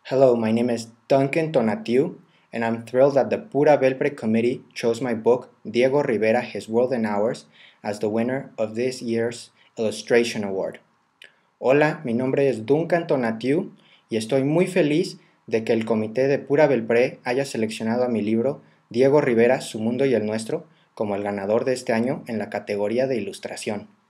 Hello, my name is Duncan Tonatiu, and I'm thrilled that the Pura Belpre Committee chose my book, Diego Rivera, His World and Ours, as the winner of this year's Illustration Award. Hola, mi nombre es Duncan Tonatiu y estoy muy feliz de que el comité de Pura Belpre haya seleccionado a mi libro, Diego Rivera, Su Mundo y el Nuestro, como el ganador de este año en la categoría de Ilustración.